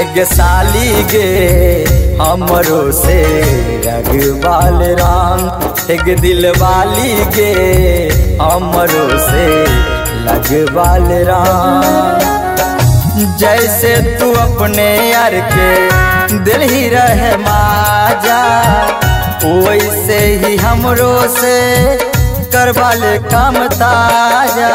एक साली गे हमरो से रघुबाल राम, एक दिल वाली गे हमरो से लगवाल राम। जैसे तू अपने यार के दिल ही रहे माजा, वैसे ही हमरो से करवा ले काम ताजा।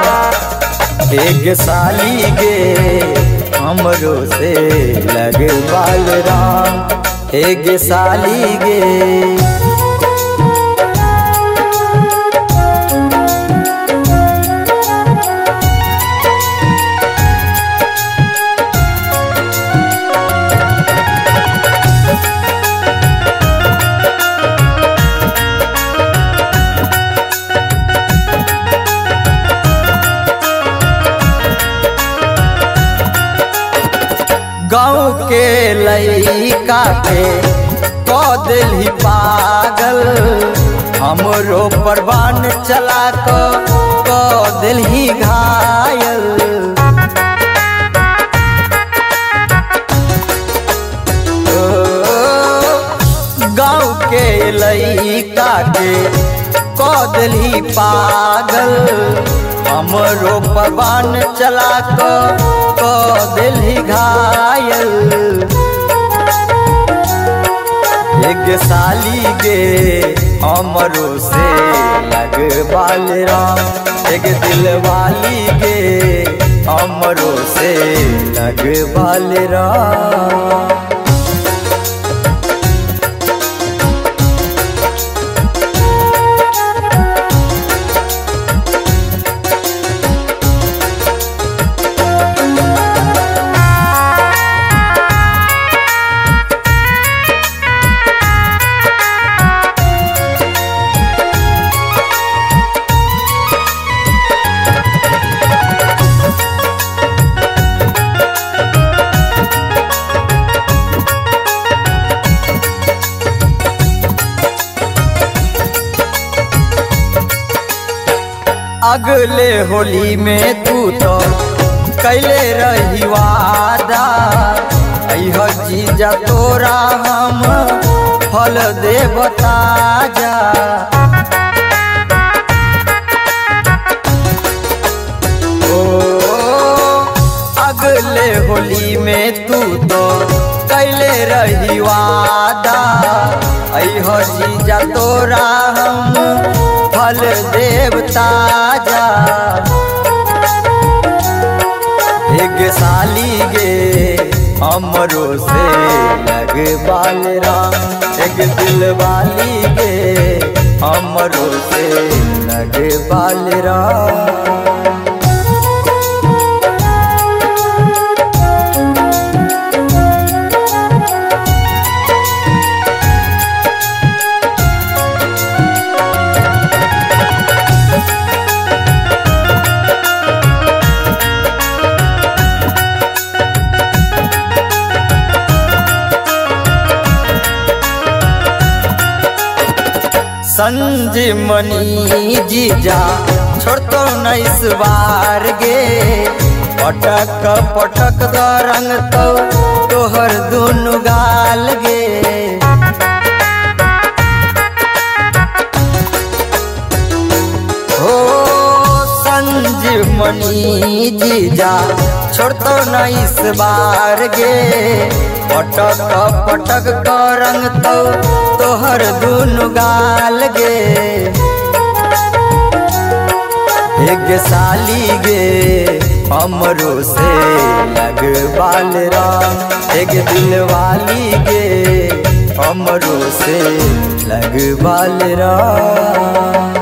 एक साली गे हमरो से लगवाल राम, एक साली गे। गाँव के लइका के तो दिल ही पागल, हमरो परवान चला को दिल ही घायल। गाँव के लइका के को दिल ही पागल, हमरो परवान चला को दिल ही घायल। एक साली गे हमरो से लगवाल राम, एक दिल वाली गे हमरो से लगवाल राम। अगले होली में तू तो कैले रही वादा, अइह जीजा तोरा हम फल देव ताजा। ओ अगले होली में तू तो कैले रही वादा, अइह जीजा तोरा हम फल देव ताजा। एक साली गे हमरो से लगवाल राम, एक दिल वाली गे हमरो से लगवाल राम। संजीवनी जीजा छोड़तो न इस बार गे, पटक पटक द रंग तो तोहर दुनु गाल गे। हो संजीवनी जीजा छोड़तो न इस बार गे, पटक पटक क रंग तो तोहर दुनु गाल गे। एक साली गे हमरो से लगवाल राम, एक दिल वाली गे हमरो से लगवाल राम।